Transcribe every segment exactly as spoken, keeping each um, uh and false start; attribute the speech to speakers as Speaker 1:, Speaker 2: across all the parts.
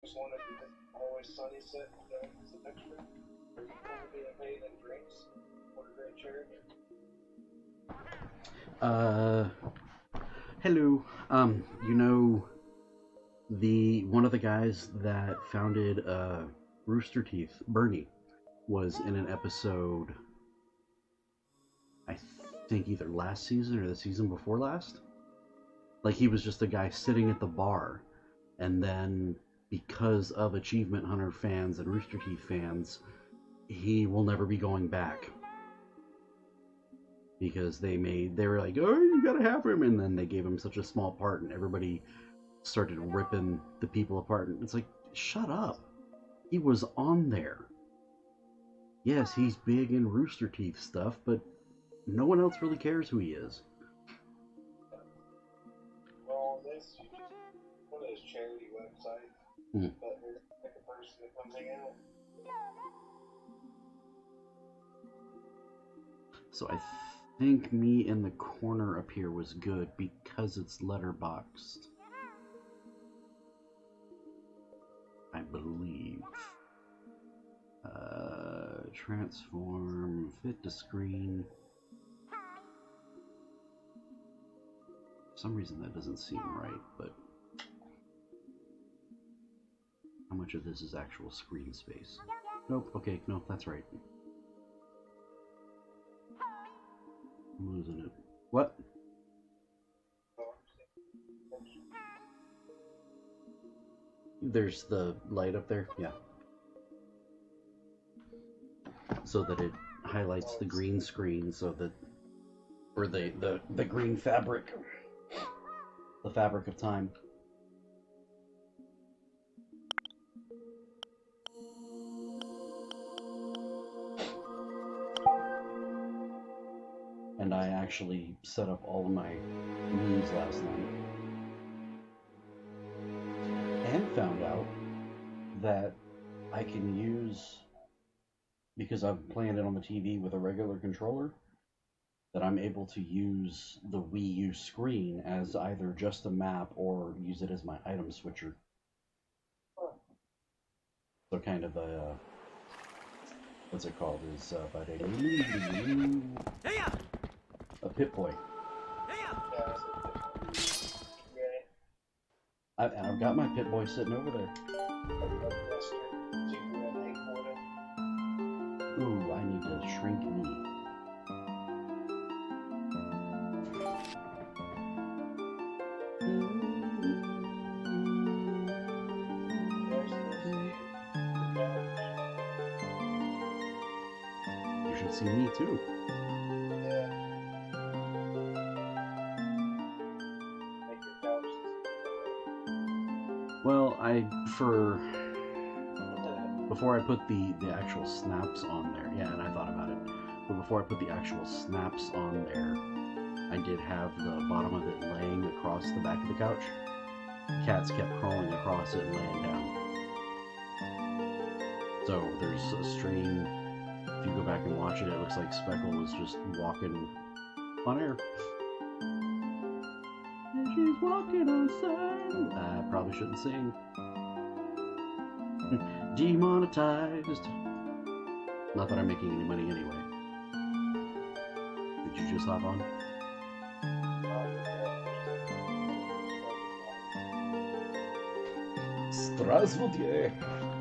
Speaker 1: Uh, hello. Um, you know, the one of the guys that founded uh, Rooster Teeth, Bernie, was in an episode, I think either last season or the season before last. Like, he was just a guy sitting at the bar, and then because of Achievement Hunter fans and Rooster Teeth fans, he will never be going back. Because they made, they were like, oh, you gotta have him, and then they gave him such a small part, and everybody started ripping the people apart, and it's like, shut up. He was on there. Yes, he's big in Rooster Teeth stuff, but no one else really cares who he is.
Speaker 2: Well, this one of those charity websites,
Speaker 1: Hmm.
Speaker 2: but there's like a person that comes hang out.
Speaker 1: So I think me in the corner up here was good because it's letterboxed. I believe. Uh, transform, fit to screen. For some reason that doesn't seem right, but how much of this is actual screen space? Nope, okay, no, that's right. I'm losing it. What? There's the light up there? Yeah. So that it highlights the green screen so that, or the, the, the green fabric, the fabric of time. And I actually set up all of my memes last night and found out that I can use, because I'm playing it on the T V with a regular controller, that I'm able to use the Wii U screen as either just a map or use it as my item switcher. So kind of a, uh, what's it called, is uh, but a, a Pip-Boy. I, and I've got my Pip-Boy sitting over there. Ooh, I need to shrink me. You should see me too. Well, I, for, before I put the, the actual snaps on there, yeah, and I thought about it, but before I put the actual snaps on there, I did have the bottom of it laying across the back of the couch. Cats kept crawling across it and laying down. So there's a stream, if you go back and watch it, it looks like Speckle was just walking on air. And she's walking on sand. I probably shouldn't sing. Demonetized. Not that I'm making any money anyway. Did you just hop on? Здравствуйте.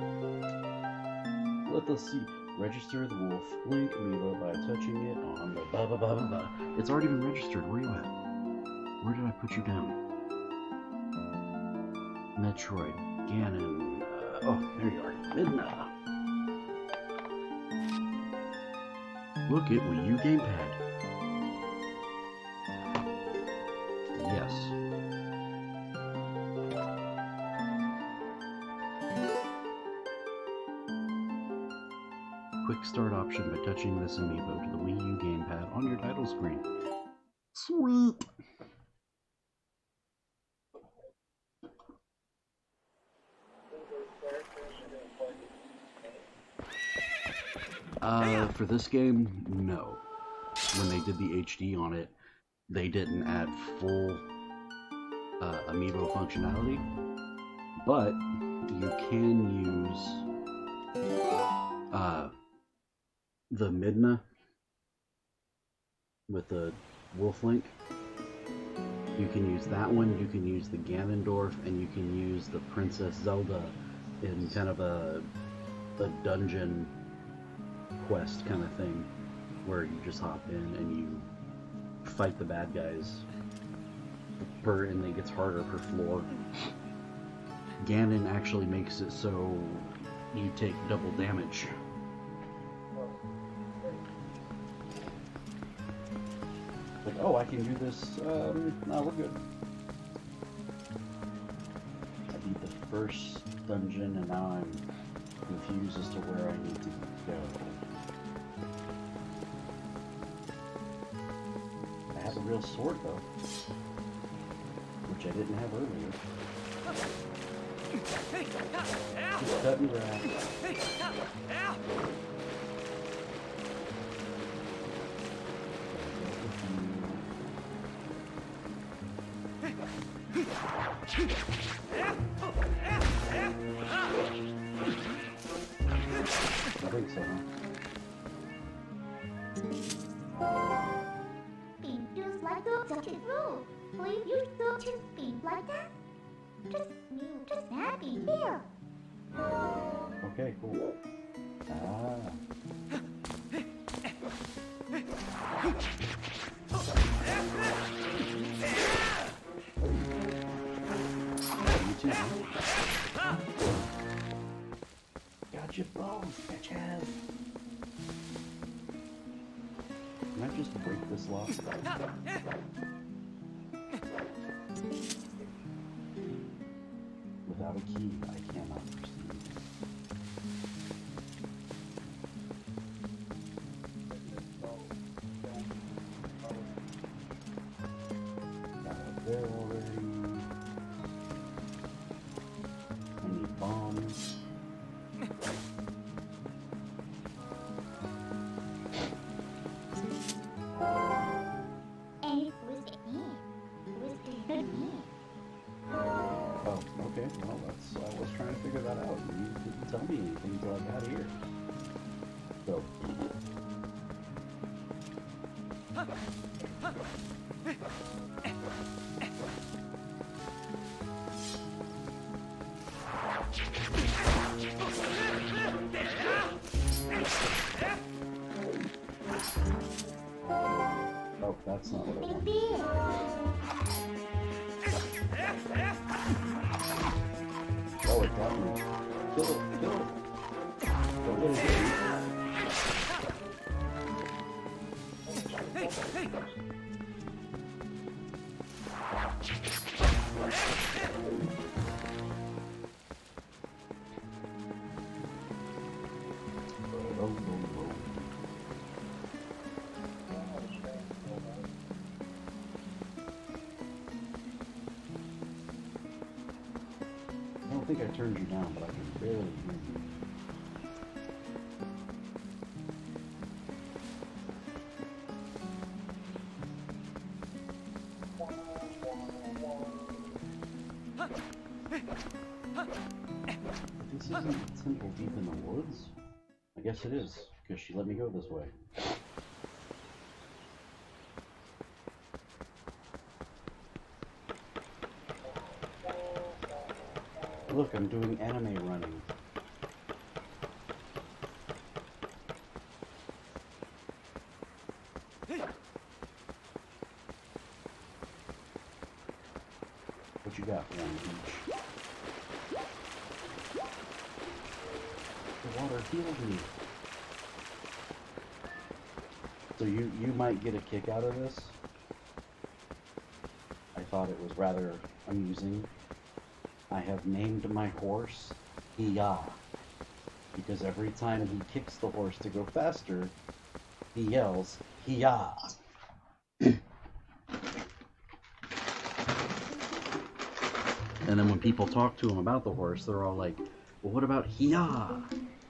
Speaker 1: Let us see. Register the wolf link amiibo by touching it on the blah blah blah blah blah. It's already been registered. Where are you at? Where did I put you down? Metroid, Ganon. Uh, oh, there you are. Midna. Look at Wii U Gamepad. Yes. Quick start option by touching this amiibo to the Wii U Gamepad on your title screen. Sweet! Uh, for this game, no. When they did the H D on it, they didn't add full uh, amiibo functionality, but you can use uh, the Midna with the Wolf Link. You can use that one, you can use the Ganondorf, and you can use the Princess Zelda in kind of a, a dungeon quest kind of thing, where you just hop in and you fight the bad guys per, and it gets harder per floor. Ganon actually makes it so you take double damage. Like, oh, I can do this. Um, no, we're good. I beat the first dungeon, and now I'm confused as to where I need to go. I have a real sword, though, which I didn't have earlier. Just cutting grass. I think so, huh?
Speaker 3: Being just like the touching room. Believe you still just being like that? Just you, just happy here.
Speaker 1: Okay, cool. Ah. You too. Got your bones, bitches. Can I just break this lock? Without a key, I cannot proceed. Got it there already. I need bombs.
Speaker 3: And it was me. It was the good me.
Speaker 1: Oh, okay. Well, that's. I was trying to figure that out. You didn't tell me anything until I got here. So. Oh, that's not what I want.
Speaker 3: Big beer.
Speaker 1: Oh, it got me. Kill it, kill it. Don't let it get me. Oh, oh, oh. I don't think I turned you down, but I can barely hear you. This isn't Temple Deep in the Woods? I guess it is, because she let me go this way. Look, I'm doing anime running. What you got for me, Peach? The water healed me. So you, you might get a kick out of this. I thought it was rather amusing. I have named my horse Hiya, because every time he kicks the horse to go faster, he yells Hiya. And then when people talk to him about the horse, they're all like, well, what about Hiya?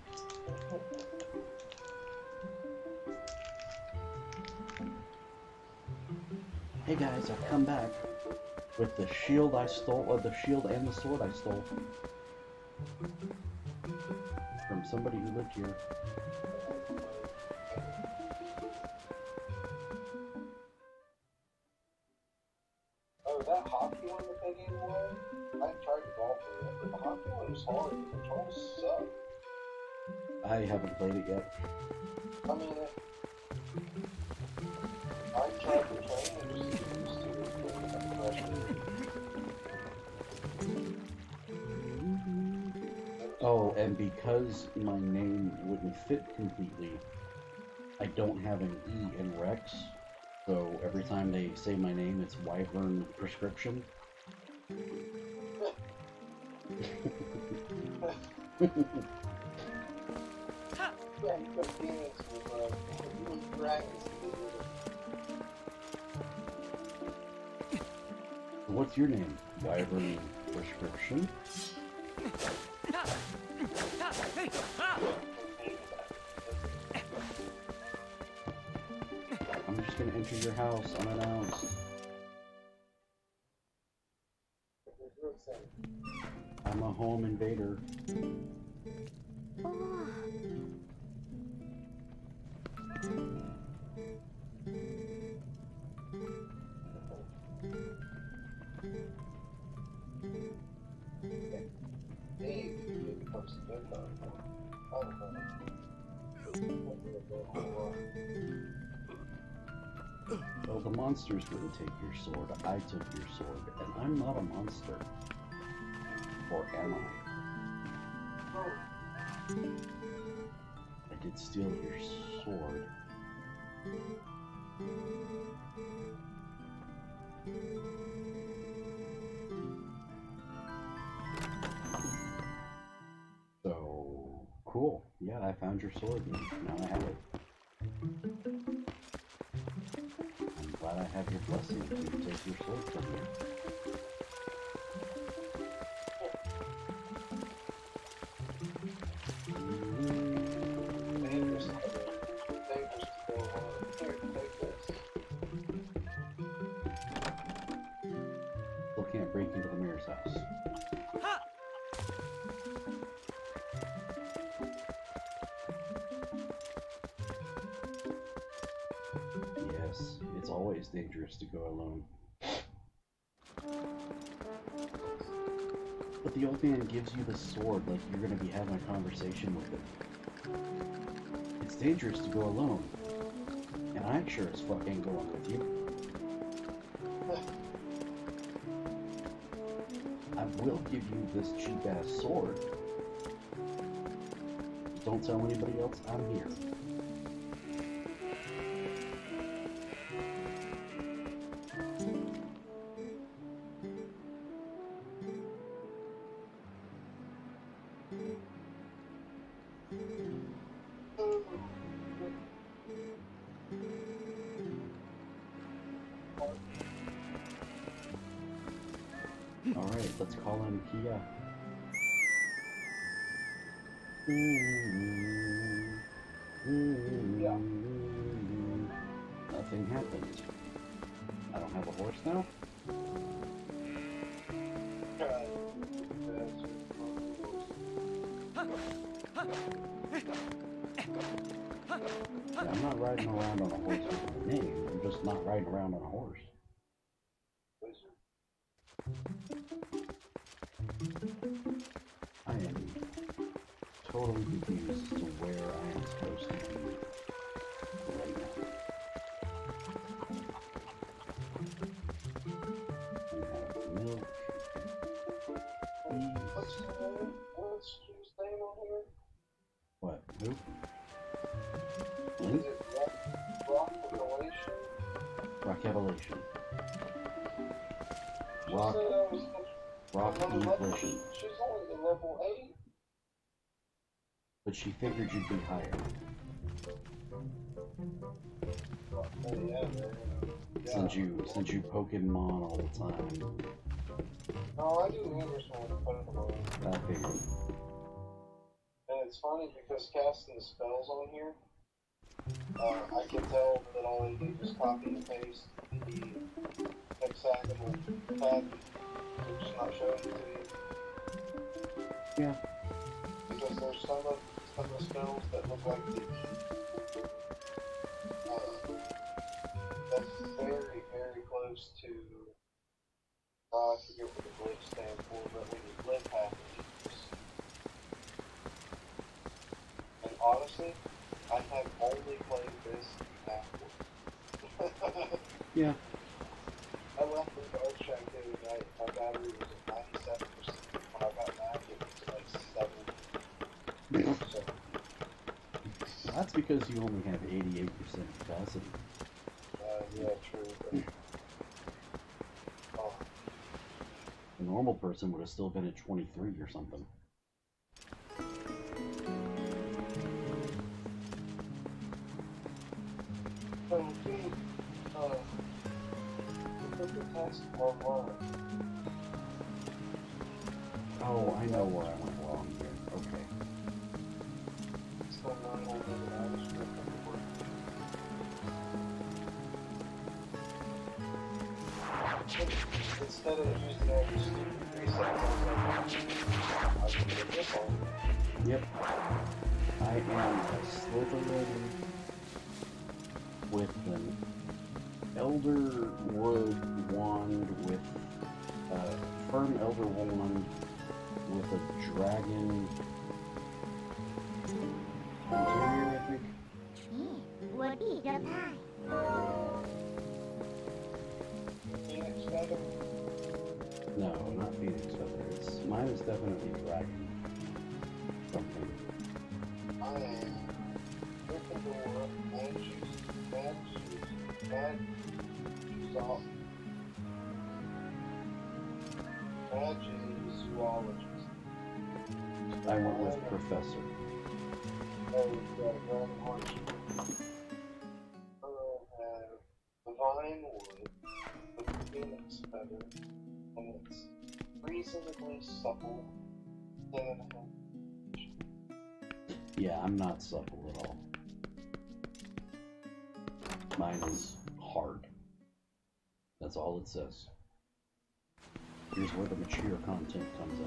Speaker 1: Hey guys, I've come back with the shield I stole, or the shield and the sword I stole. From somebody who lived here.
Speaker 2: Oh, that hockey one that they gave away? I tried to golf with it, but the hockey one was hard. The controls suck.
Speaker 1: I haven't played it yet.
Speaker 2: I mean, it, I tried to train and just get used to it, but I'm frustrated.
Speaker 1: Oh, and because my name wouldn't fit completely, I don't have an E in Rex. So every time they say my name, it's Wyvern Prescription.
Speaker 2: Yeah, you got Phoenix with, uh, with dragons.
Speaker 1: What's your name? Wyvern Prescription? I'm just gonna enter your house unannounced. I'm a home invader.
Speaker 3: Oh.
Speaker 2: Hey, it becomes a good one. I don't know.
Speaker 1: Well, the monsters didn't take your sword. I took your sword, and I'm not a monster. Or am I? I did steal your sword. So, cool. Yeah, I found your sword, and now I have it. I'm glad I have your blessing to take your sword from you.
Speaker 2: Dangerous. Dangerous to go on. Here, take this.
Speaker 1: Still can't break into the mayor's house. Yes, it's always dangerous to go alone. But the old man gives you the sword like you're gonna be having a conversation with him. It's dangerous to go alone. And I sure as fuck ain't going with you. I will give you this cheap ass sword. Just don't tell anybody else I'm here. Alright, let's call him Kia.
Speaker 2: Yeah.
Speaker 1: Nothing happened. I don't have a horse now? Yeah, I'm not riding around on a horse with my name. I'm just not riding around on a horse. I am totally confused as to where I am supposed to be right now. We have milk.
Speaker 2: What's the name? What's his name on here?
Speaker 1: What? Who?
Speaker 2: Is
Speaker 1: Link?
Speaker 2: it Rock, Rock Revelation?
Speaker 1: Rock Evolution.
Speaker 2: She
Speaker 1: Rock,
Speaker 2: said I was
Speaker 1: Rock
Speaker 2: level level
Speaker 1: Evolution.
Speaker 2: eight. She's only in level eight.
Speaker 1: But she figured you'd be higher.
Speaker 2: Oh, yeah, man. Yeah.
Speaker 1: Since you, since you Pokemon all the time.
Speaker 2: No, I do the English one with Pokemon.
Speaker 1: I figured.
Speaker 2: And it's funny because casting the spells on here, uh, I can tell that all I do is copy and paste the hexagonal tab, which is not showing it to you.
Speaker 1: Yeah.
Speaker 2: Because there's some of some of the spells that look like the uh, that's very, very close to uh, I forget what the glitch stands for, but when you live half of these. And honestly, I have only played this halfway.
Speaker 1: Yeah.
Speaker 2: I left the Dark Shack the other night. My battery was at ninety-seven percent. When I got back, it was like seventy. So,
Speaker 1: That's because you only have eighty-eight percent capacity.
Speaker 2: uh, yeah, true. But, oh,
Speaker 1: A normal person would have still been at twenty-three or something.
Speaker 2: so, dude, uh, took the test online.
Speaker 1: Oh, I know where I went wrong here. Okay.
Speaker 2: It's online over the manuscript of the work. Instead of using all these stupid presets, I was like, I can get this on.
Speaker 1: Yep. I am a Slytherin with an Elder Wood wand with a firm Elder wand with a dragon interior, I think.
Speaker 3: Hmm, would be the pie.
Speaker 2: Phoenix Feather.
Speaker 1: No, not Phoenix Feather. It's mine is definitely dragon something.
Speaker 2: I am Gryffindor, Mad Shoes, Mad Shoes, Mad Zoologist. Magi Zoologist.
Speaker 1: I went with Professor.
Speaker 2: Oh, we've got a Grand Horse. I have Divine Wood with Phoenix Feather, and it's reasonably supple. Seven and a half.
Speaker 1: Yeah, I'm not supple at all. Mine is hard. That's all it says. Here's where the mature content comes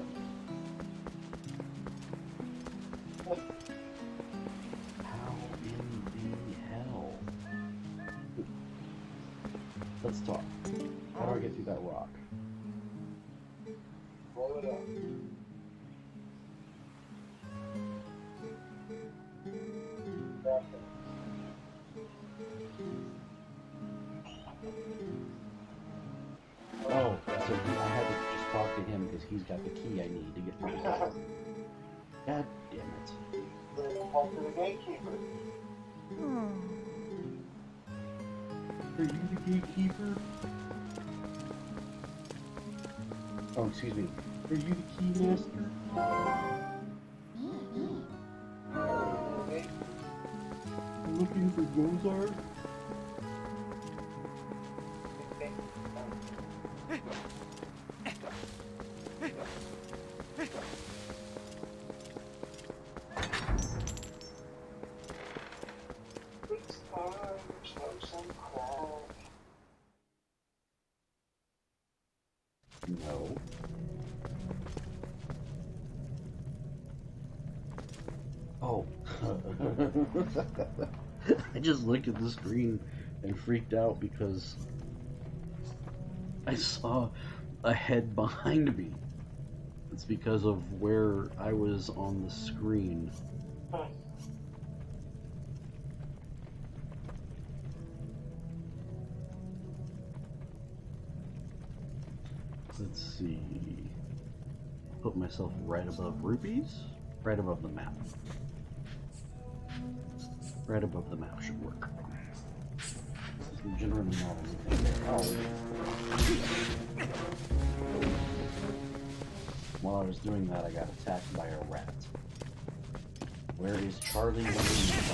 Speaker 1: up. How in the hell? Let's talk. How do I get through that rock?
Speaker 2: Roll it up. Back in.
Speaker 1: Oh, so he, I had to just talk to him because he's got the key I need to get through the door. God damn it.
Speaker 2: Then talk to the gatekeeper.
Speaker 1: Are you the gatekeeper? Oh, excuse me. Are you the key master?
Speaker 2: Okay.
Speaker 1: Looking for Gozar?
Speaker 2: It's time to smoke some crack.
Speaker 1: No. Oh. I just looked at the screen and freaked out because I saw a head behind me. It's because of where I was on the screen. Let's see. Put myself right above rupees. Right above the map. Right above the map should work. There's generally not anything there. Oh. While I was doing that, I got attacked by a rat. Where is Charlie?
Speaker 2: I'm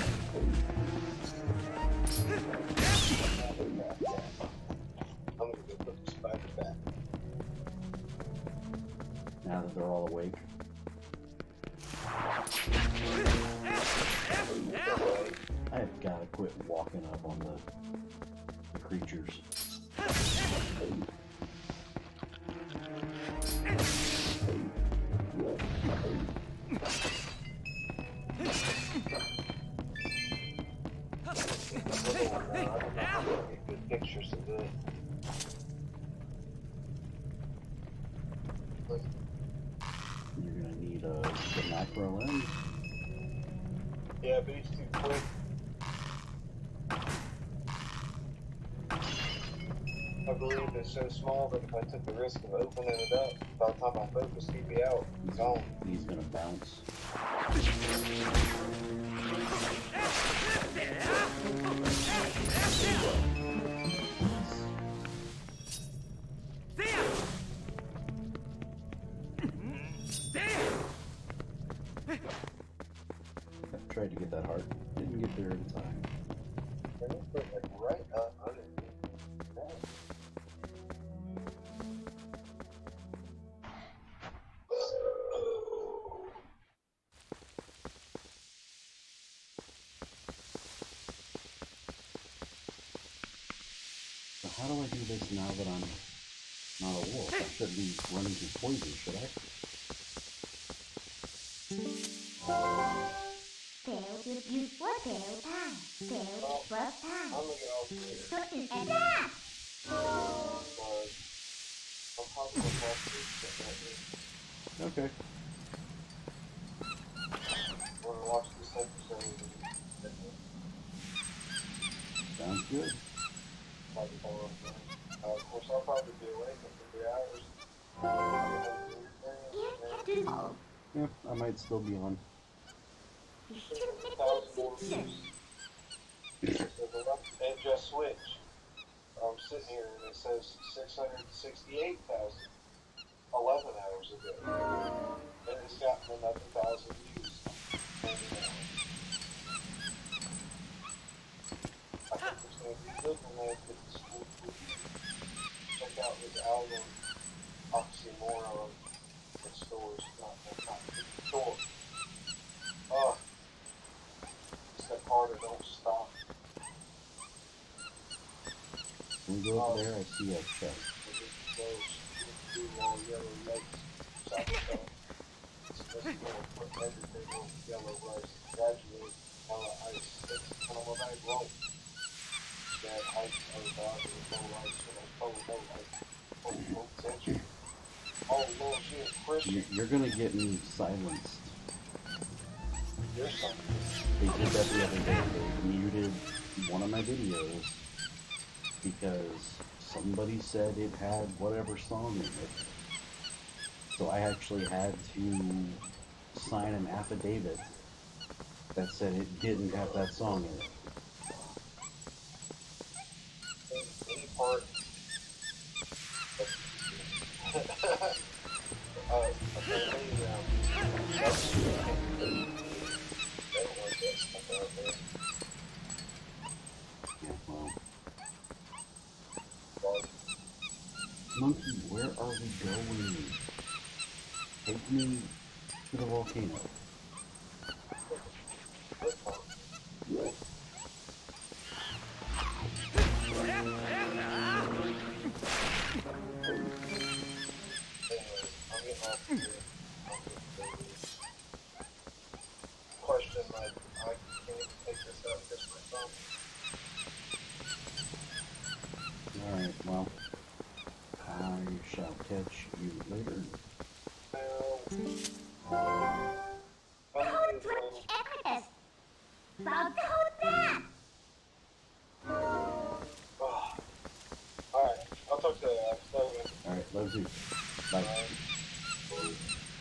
Speaker 2: gonna go put the spider back.
Speaker 1: Now that they're all awake. I've got to quit walking up on the, the creatures.
Speaker 2: pictures of it. But
Speaker 1: You're gonna need uh, the macro lens.
Speaker 2: yeah, but he's too quick. I believe it's so small that if I took the risk of opening it up, by the time I focus, he'd be out. He's gone.
Speaker 1: He's gonna bounce. I tried to get that heart. Didn't get there in time.
Speaker 2: And it's put like right up underneath. That.
Speaker 1: So how do I do this now that I'm not a wolf? I shouldn't be running through poison, should I?
Speaker 3: Tail is used for tail time. Tail is first time.
Speaker 2: I'm gonna get all three.
Speaker 3: So is adapt.
Speaker 2: But I'm probably gonna have to get that in.
Speaker 1: Okay.
Speaker 2: We're gonna watch this episode and
Speaker 1: Sounds good.
Speaker 2: probably follow up there. Uh, of course, I'll probably be awake for three hours.
Speaker 3: Here, Captain Mole.
Speaker 1: Yeah, I might still be on.
Speaker 3: Two minute features.
Speaker 2: And just switch. I'm sitting here and it says six hundred sixty-eight thousand eleven hours ago. And it's gotten another thousand views. And, uh, I think it's going to be good when they get the school review. Check out his album, Oxymoron, in stores. Not, not in the store. Oh, it's that harder, don't stop.
Speaker 1: When we go over there, I see a chest.
Speaker 2: Two long yellow legs. South South. It's just going to put everything on yellow rice. Gradually, yellow ice. It's kind of what I wrote. That ice on the bottom of no ice. When I told no ice. Oh, oh, century. Oh, Lord, she is
Speaker 1: You-
Speaker 2: Christian.
Speaker 1: You're gonna get me silenced.
Speaker 2: You're something.
Speaker 1: They did that the other day. They muted one of my videos because somebody said it had whatever song in it. So I actually had to sign an affidavit that said it didn't have that song in it.
Speaker 2: Any part uh, apparently, um, that's, they don't want that stuff out there.
Speaker 1: Yeah, well.
Speaker 2: But
Speaker 1: Monkey, where are we going? Take me to the volcano.
Speaker 2: good fun. Anyway, I'm getting off here. Question, like, I can't even take this out just my phone.
Speaker 1: Alright, well. I shall catch you later.
Speaker 2: Now,
Speaker 3: Code switch evidence. Found the whole map.
Speaker 2: oh. Alright, I'll talk to you guys. Love you.
Speaker 1: Alright, love you. Bye.
Speaker 2: Bye.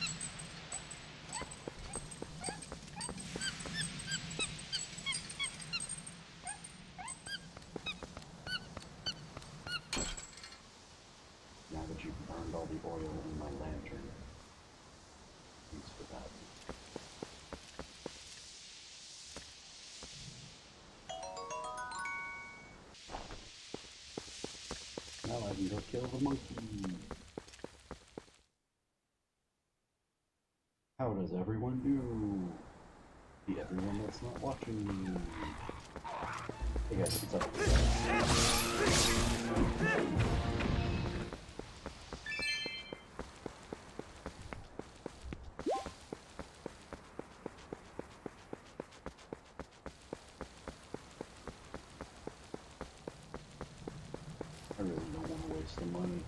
Speaker 1: Now that you've burned all the oil in my lantern. Thanks for that. Now I can go kill the monkey. How does everyone do? The everyone that's not watching me. Hey guys, what's up? the money.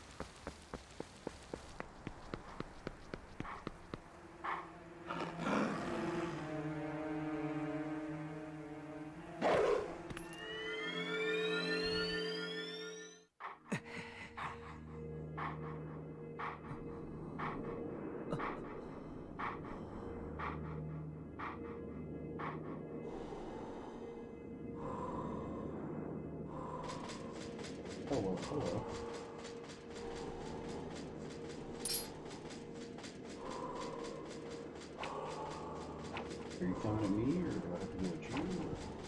Speaker 1: Hello, hello. Are you coming at me, or do I have to go at you?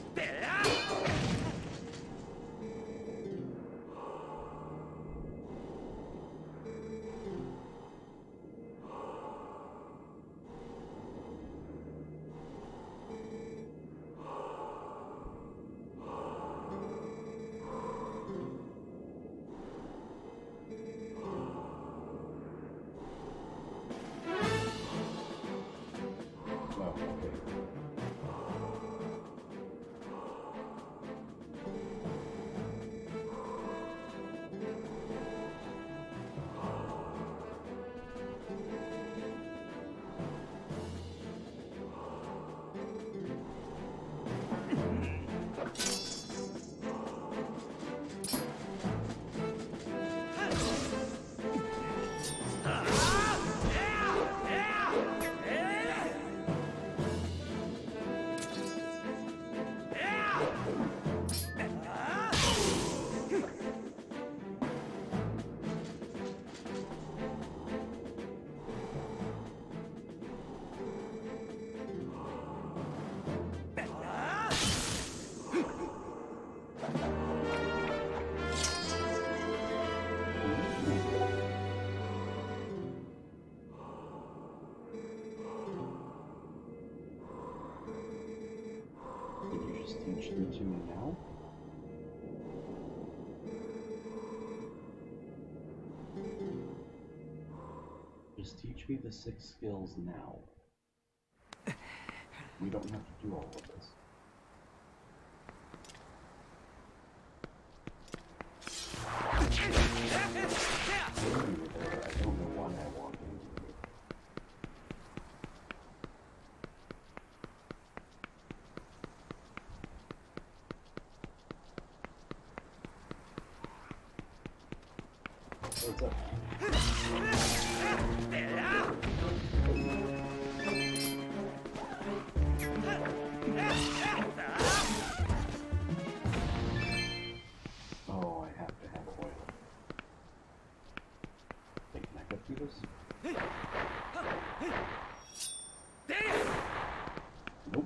Speaker 1: Oh, okay. Did you just teach them to me now? Just teach me the six skills now. We don't have to do all of this. I knew you were there. I don't know why I walked into you. What's up? Oh, I have to have oil. Hey, can I cut through this? Nope.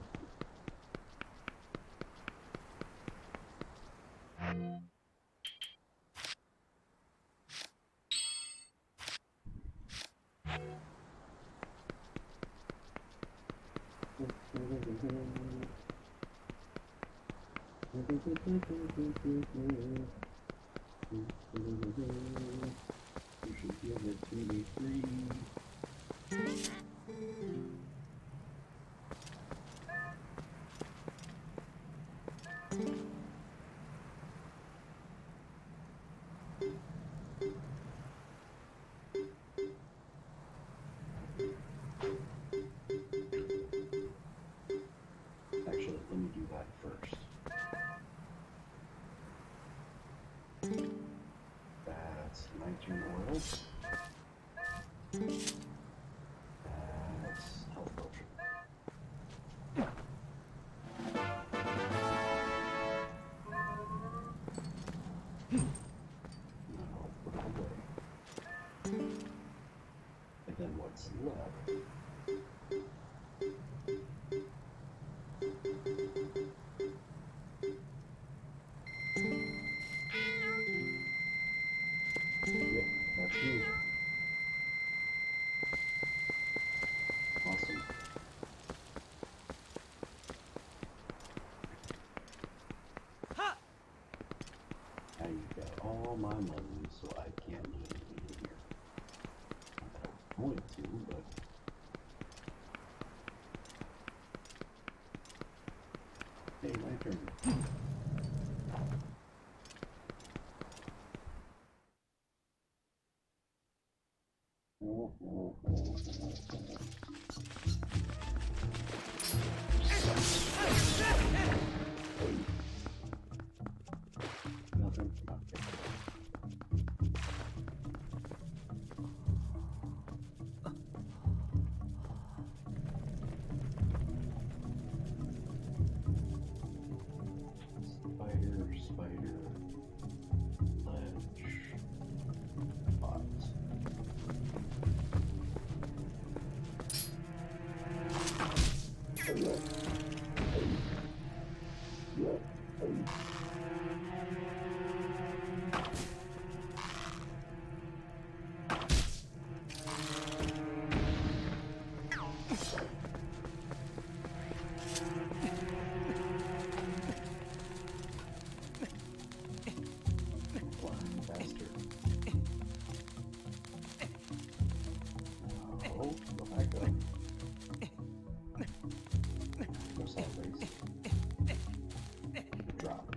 Speaker 1: You should give it to me free. Actually, let me do that first. That's nitrogen oil. That's health potion. Now put it away. And then what's left? Yep, that's me. Awesome. Now you've got all my money, so I can't do anything in here. Not that I was going to, but... Hey, my turn. sideways. Drop.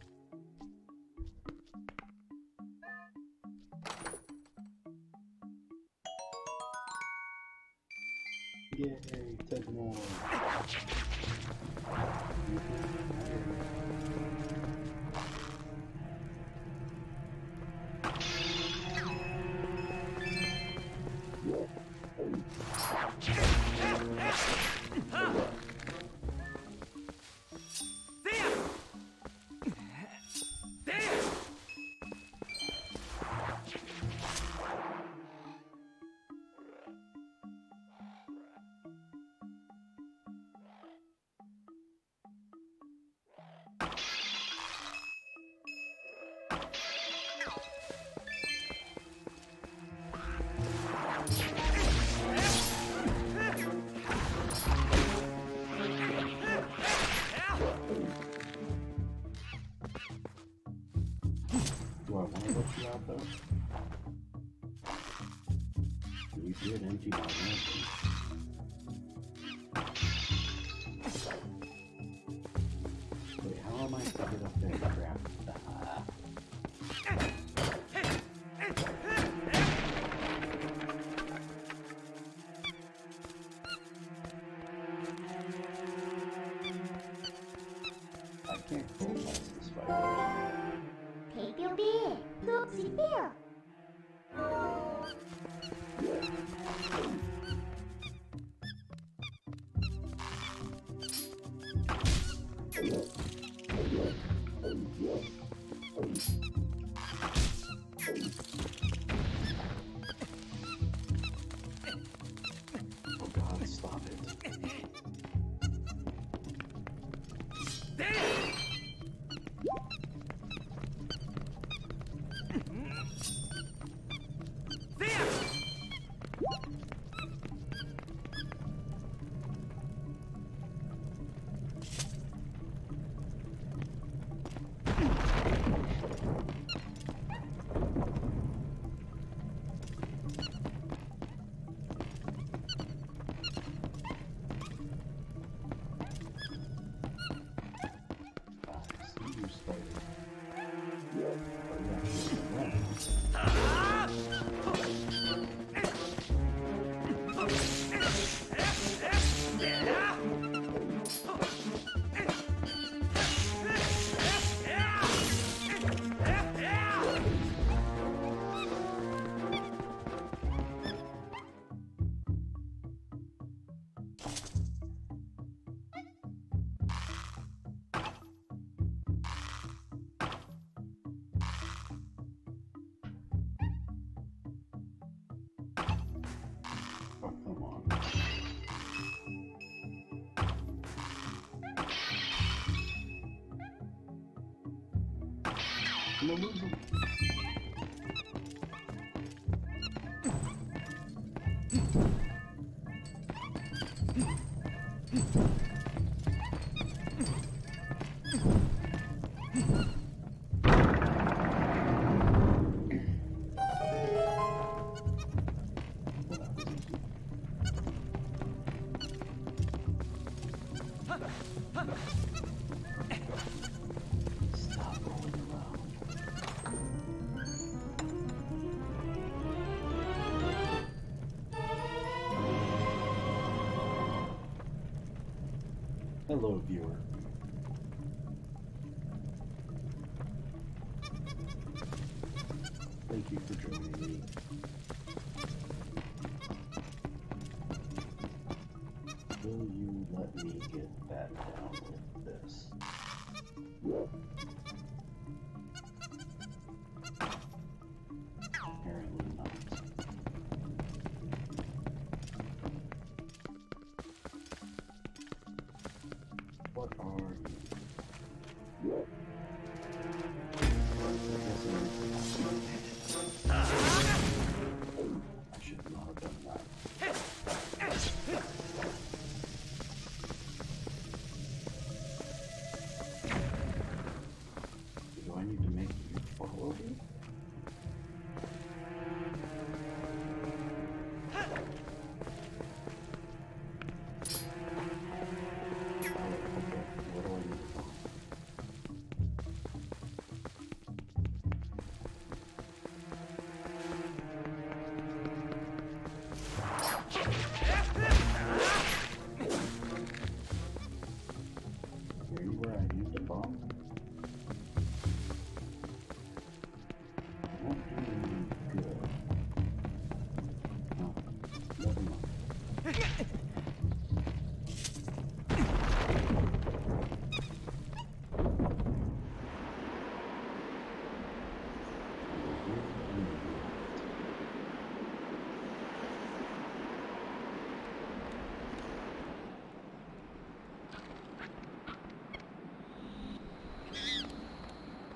Speaker 1: Yay, ten more. Do I want to let you out though? We did empty my lantern. Wait, how am I to get up there and grab it? I can't go past this fight.
Speaker 3: Take your beer. Look, see beer.
Speaker 1: Oh God, stop it. You spider. Oh, come on. I'm gonna lose him. Stop rolling around. Hello, viewer. Thank you for joining me. Will you let me get back down with this? Apparently not. What are you? I should not have done that. Do I need to make you follow me?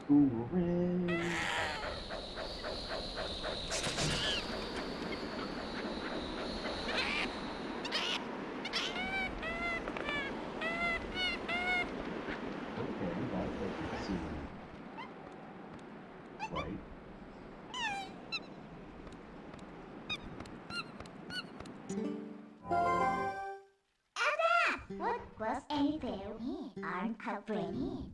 Speaker 1: Boomerang. Okay, that doesn't seem right.
Speaker 3: Abba! What was any tell me? Aren't her brainy?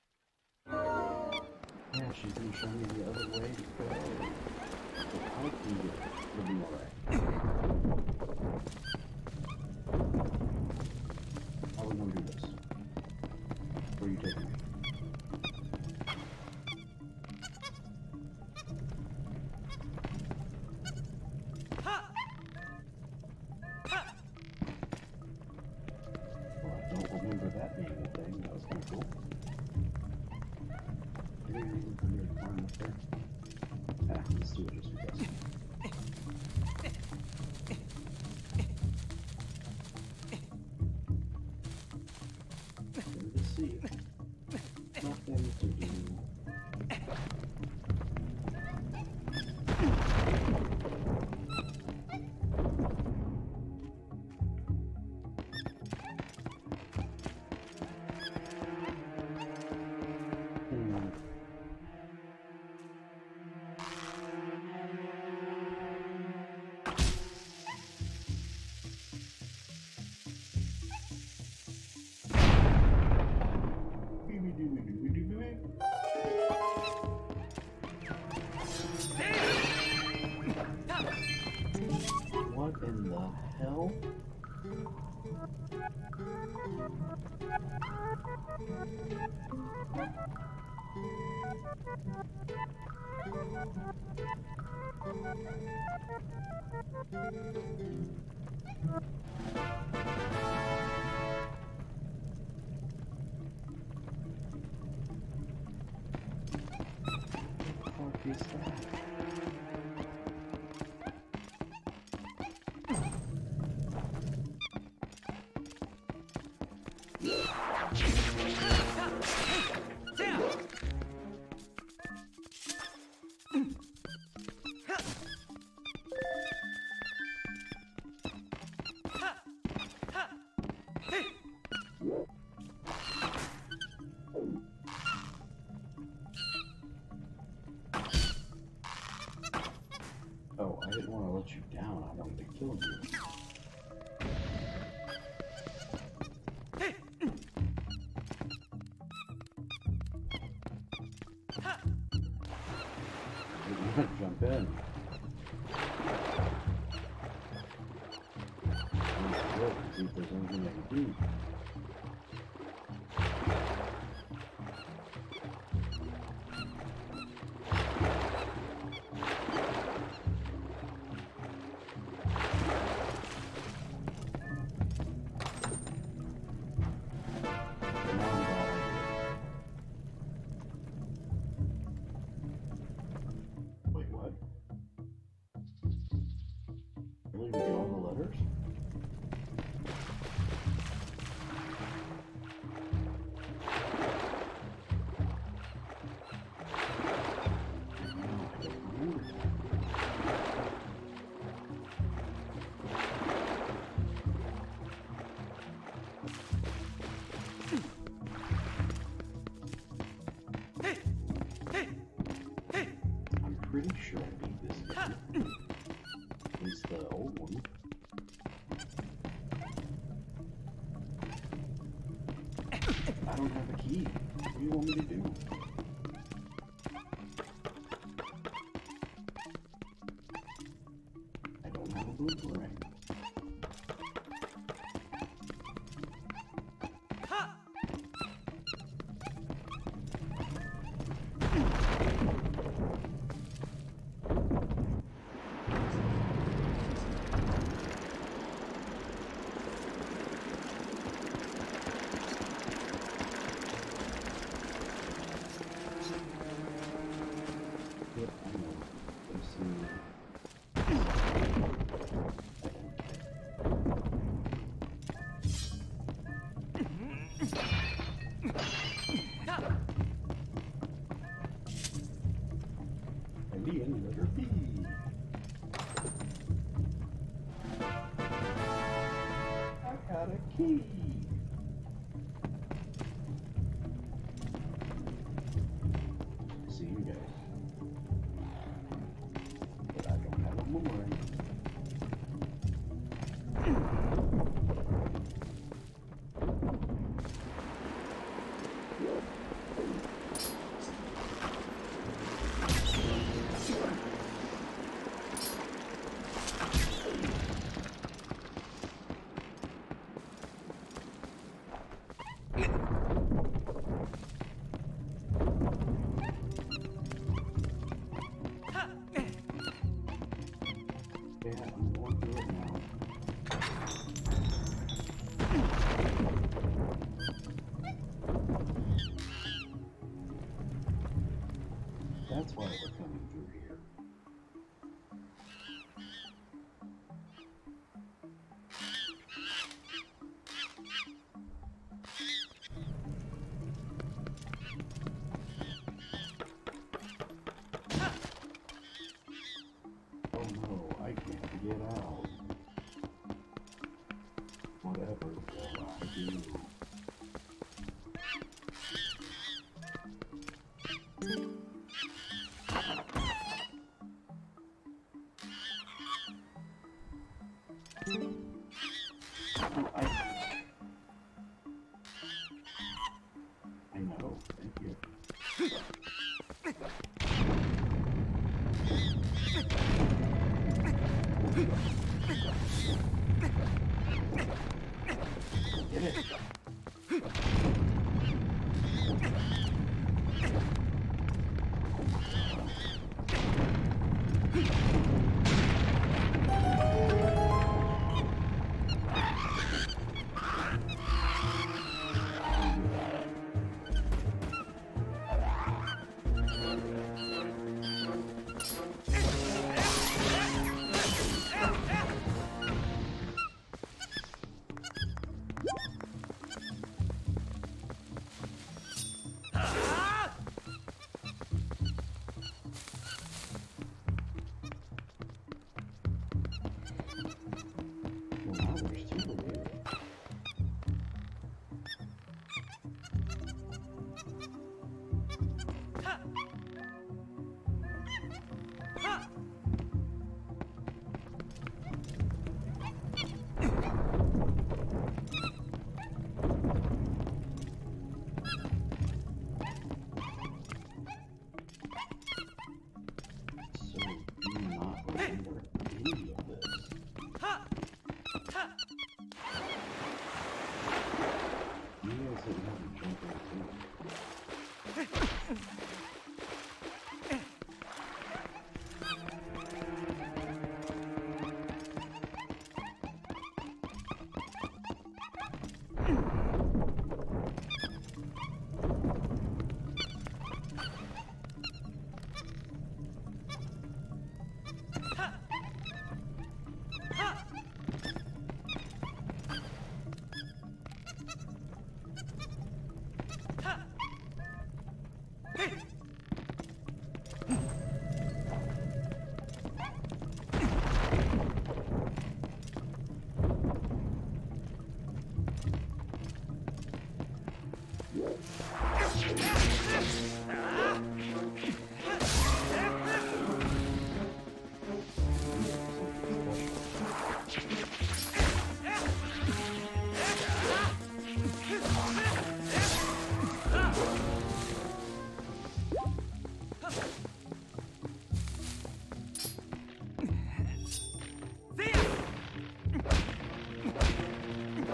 Speaker 1: Yeah, she's gonna show me the other way to go. So how can you get the boomerang? How are we gonna do this? Where are you taking me? Well, I don't remember that being a thing. That was kind of cool. Any reason for me to climb up there? Ah, let's do it just because. Good to see you. Nothing to do. Hmm. What in the hell? What the fuck is that? Oh, I didn't want to let you down. I wanted to kill you. I didn't want to jump in. I need to look and see if there's anything I can do. Wait, what? Really? We get all the letters? No, I don't remember that. I'm pretty sure I beat this game. At least the old one. I don't have a key. What do you want me to do? I don't have a boomerang. Yep, I know. Let's see. I don't care. Indian letter B. I got a key. See you guys. But I don't have a boomerang. Yeah, I'm going through it now. That's why we're coming through here. Oh no, I can't get out. Whatever will I do? Oh, I, I know, thank you. Get it. Well, now there's two of you. So do not remember any of this. You guys didn't have to jump right to it.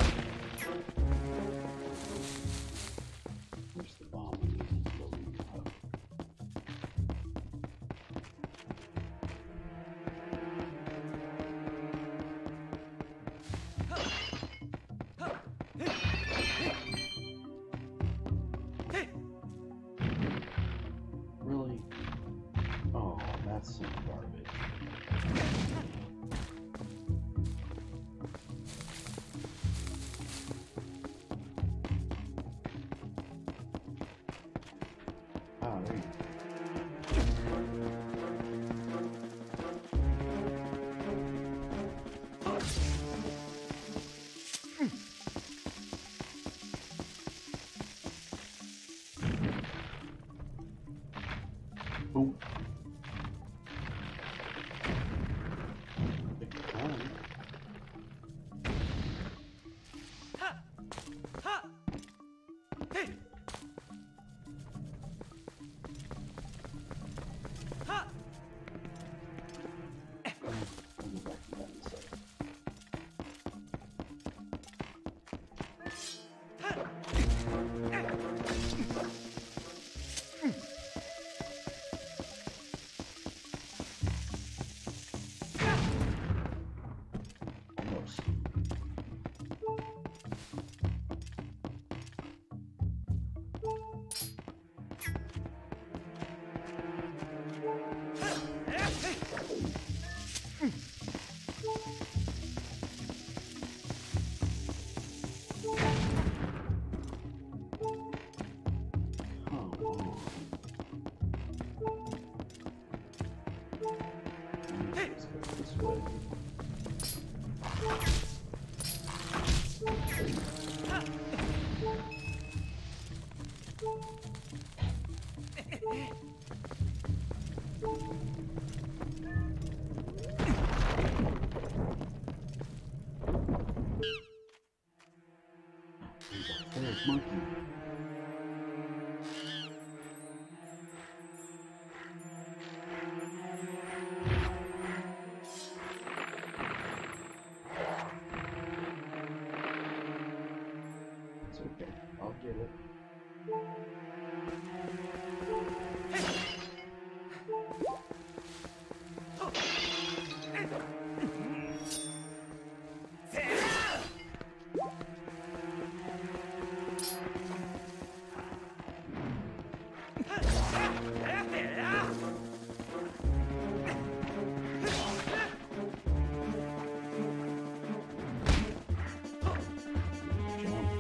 Speaker 1: Where's the bomb? Loading up. Oh. Big time. Almost. Come on. Let's go this way. There's a monkey. It's okay. I'll get it. Jump.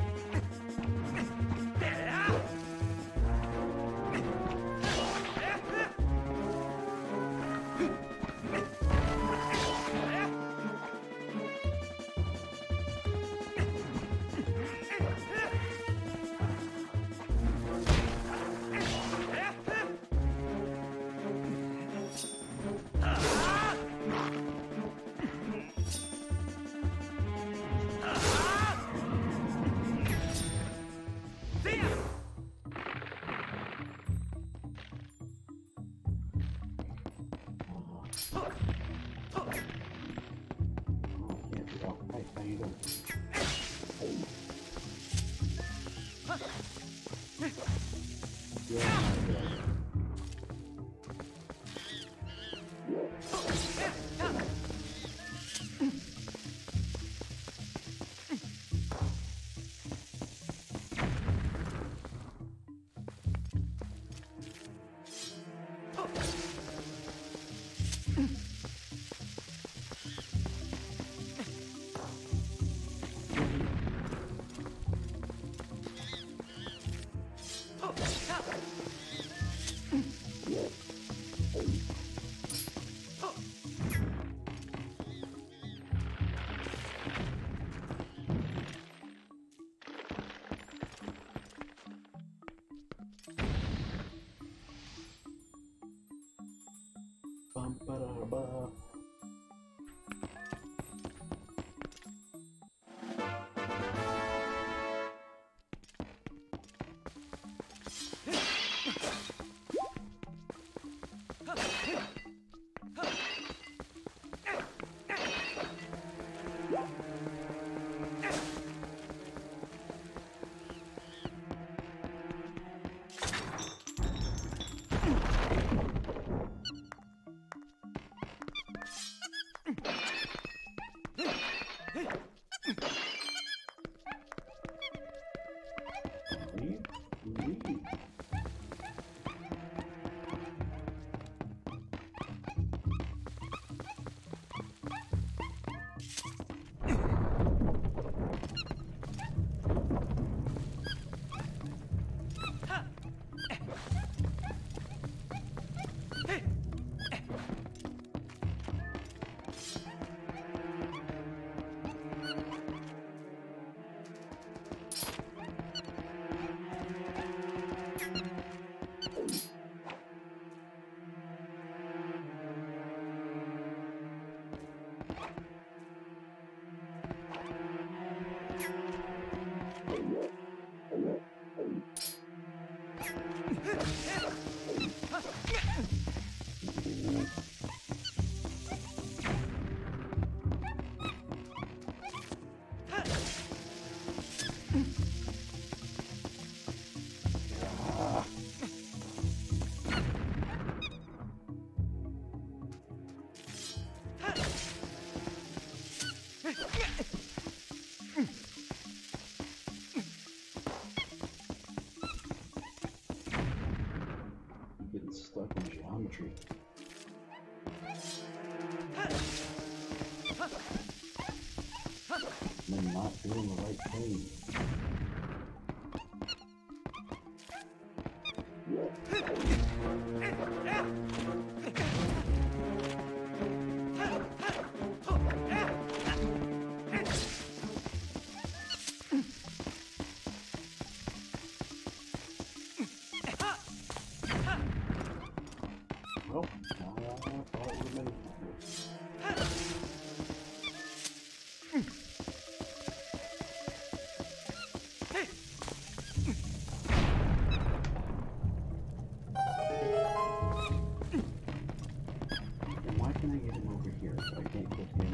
Speaker 1: How you doing? Yeah, bum, ba, da, ba. Getting stuck in geometry. And then not doing the right thing. Well, I thought it would have been And why can I get him over here, but I can't get him?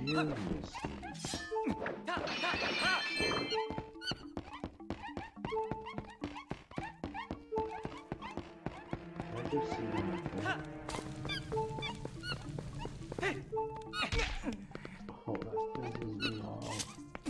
Speaker 1: Seriously. I just see that. Oh, that pisses me off.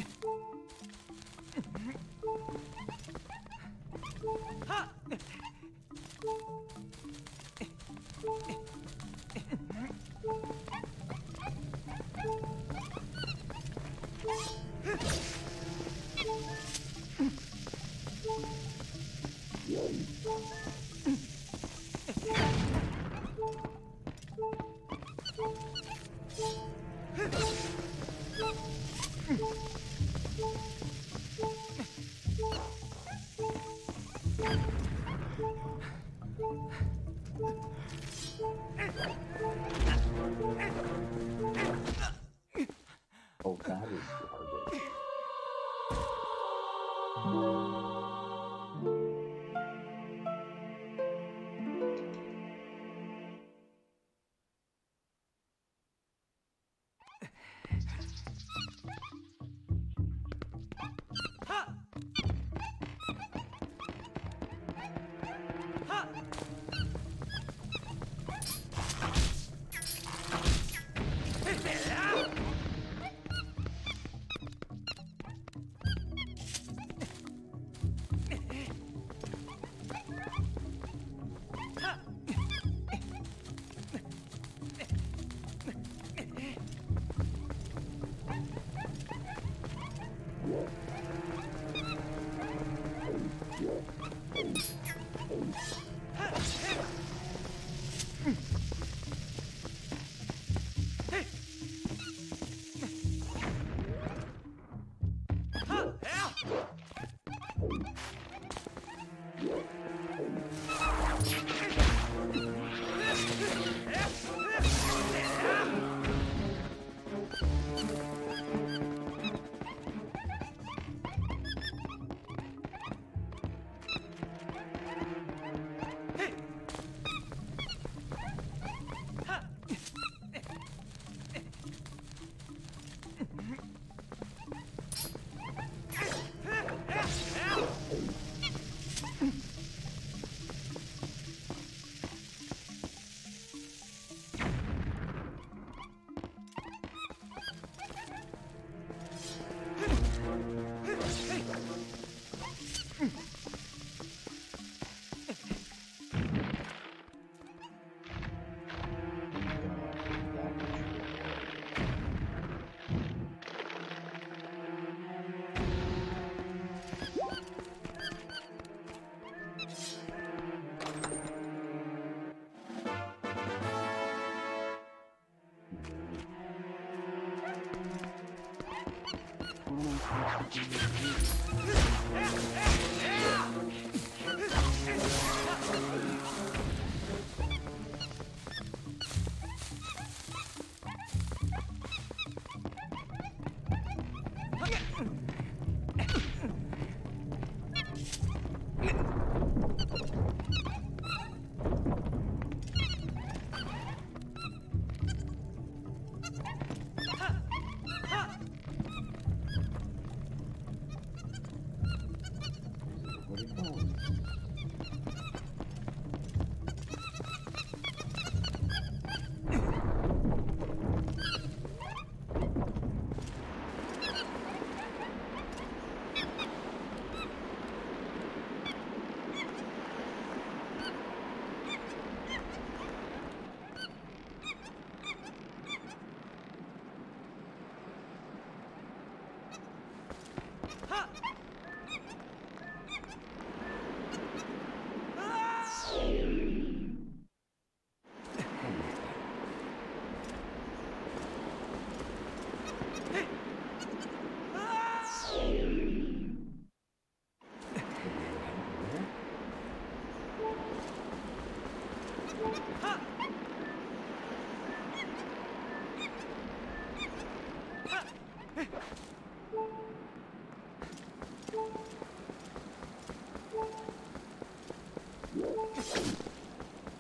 Speaker 1: Oh, that is garbage.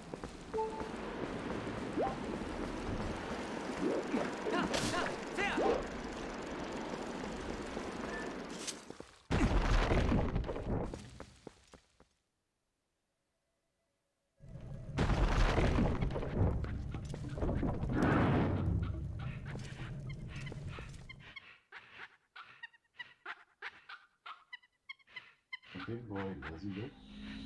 Speaker 4: There!
Speaker 1: Okay, boy, does he get?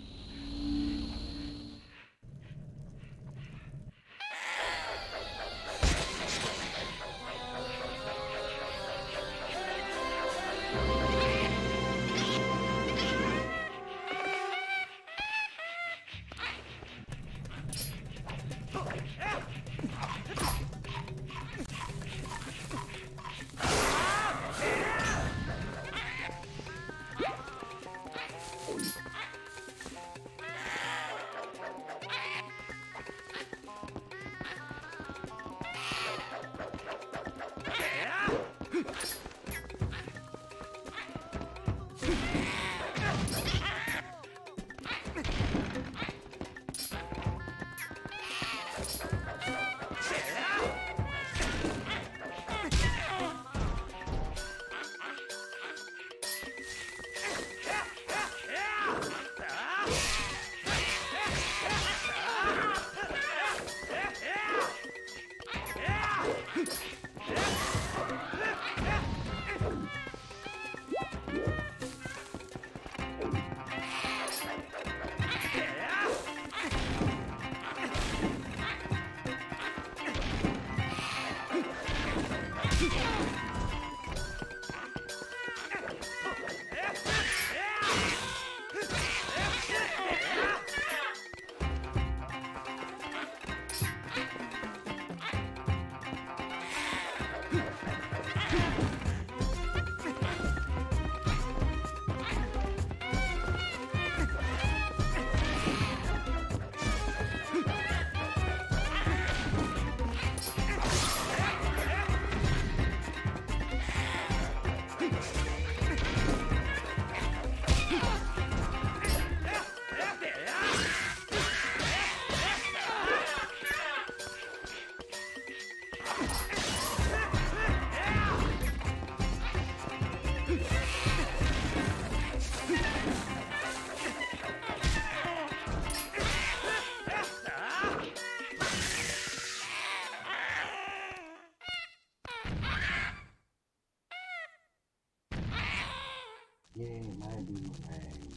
Speaker 1: Yeah, my boomerang.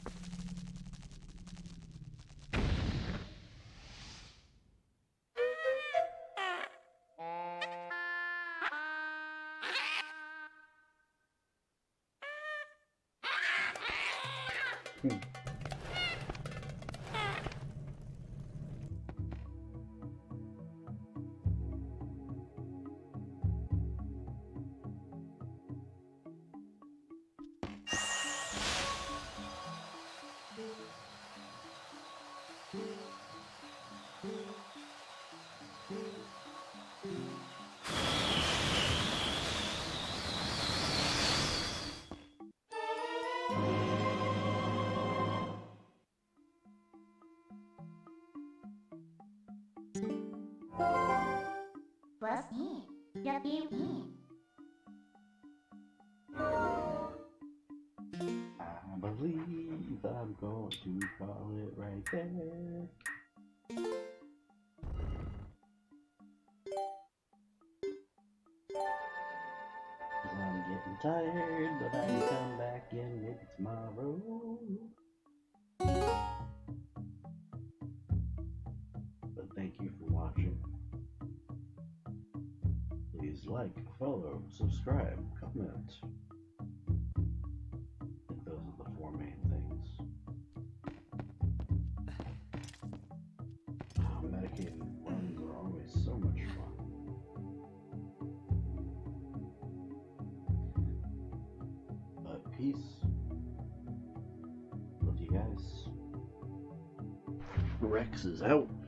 Speaker 1: Hmm.
Speaker 3: What's in? W in.
Speaker 1: I believe I'm going to call it right there. Cause I'm getting tired, but I can come back in maybe tomorrow. But thank you for watching. Please like, follow, subscribe, comment. I think those are the four main things. Oh, medicated runs are always so much fun. But peace. Love you guys. Rex is out.